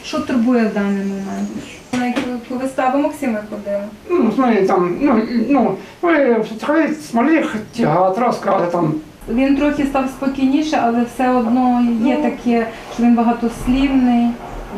Що турбує в даний момент? На яку виставу Максима ходили? Ну, смотри, там, ви смогли театр розказати там. Він трохи став спокійніше, але все одно є таке, що він багатослівний.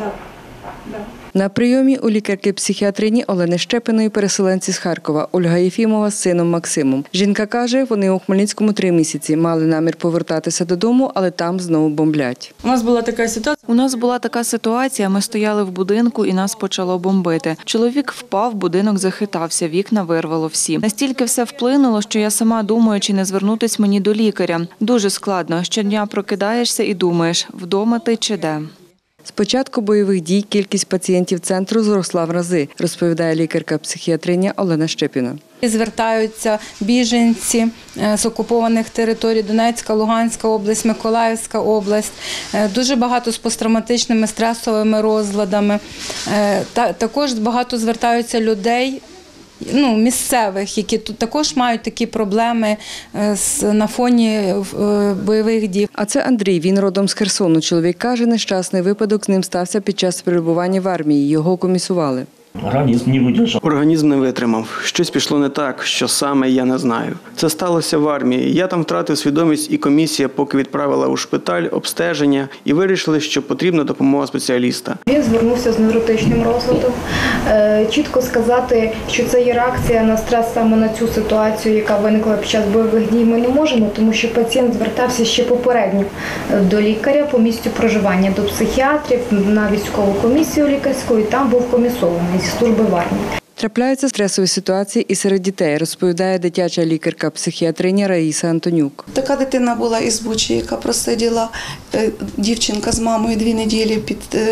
На прийомі у лікарки-психіатрині Олени Щепиної переселенці з Харкова Ольга Єфімова з сином Максимом. Жінка каже, вони у Хмельницькому 3 місяці. Мали намір повертатися додому, але там знову бомблять. У нас була така ситуація, ми стояли в будинку і нас почало бомбити. Чоловік впав, будинок захитався, вікна вирвало всі. Настільки все вплинуло, що я сама думаю, чи не звернутись мені до лікаря. Дуже складно. Щодня прокидаєшся і думаєш, вдома ти чи де. З початку бойових дій кількість пацієнтів центру зросла в рази, розповідає лікарка-психіатриня Олена Щепіна. Звертаються біженці з окупованих територій: Донецька, Луганська область, Миколаївська область. Дуже багато з посттравматичними стресовими розладами. Також багато звертаються людей місцевих, які тут також мають такі проблеми на фоні бойових дій. А це Андрій, він родом з Херсону. Чоловік каже, нещасний випадок з ним стався під час перебування в армії. Його комісували. Організм не видержав. Організм не витримав. Щось пішло не так, що саме я не знаю. Це сталося в армії. Я там втратив свідомість, і комісія поки відправила у шпиталь, обстеження, і вирішили, що потрібна допомога спеціаліста. Він звернувся з невротичним розладом. Чітко сказати, що це є реакція на стрес саме на цю ситуацію, яка виникла під час бойових дій, ми не можемо, тому що пацієнт звертався ще попередньо до лікаря по місцю проживання, до психіатрів, на військову комісію лікарську, і там був комісований зі служби в армії. Трапляються стресові ситуації і серед дітей, розповідає дитяча лікарка-психіатриня Раїса Антонюк. Така дитина була із Бучі, яка просиділа, дівчинка з мамою 2 неділі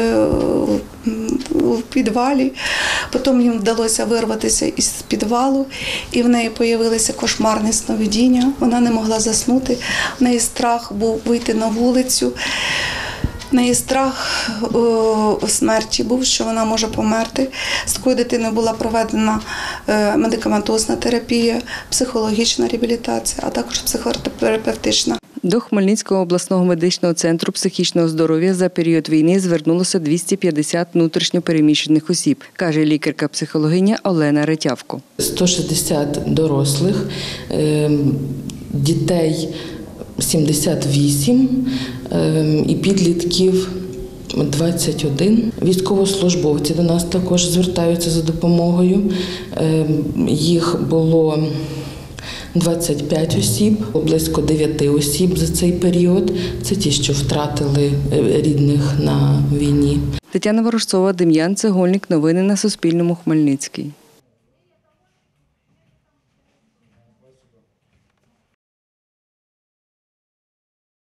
в підвалі. Потім їм вдалося вирватися із підвалу, і в неї з'явилися кошмарні сновидіння. Вона не могла заснути, в неї страх був вийти на вулицю. В неї страх смерті був, що вона може померти. З такою дитиною була проведена медикаментозна терапія, психологічна реабілітація, а також психотерапевтична. До Хмельницького обласного медичного центру психічного здоров'я за період війни звернулося 250 внутрішньо переміщених осіб, каже лікарка-психологиня Олена Ретявко. 160 дорослих, дітей 78 і підлітків 21. Військовослужбовці до нас також звертаються за допомогою. Їх було 25 осіб, близько 9 осіб за цей період. Це ті, що втратили рідних на війні. Тетяна Ворожцова, Дем'ян Цегольник. Новини на Суспільному. Хмельницький.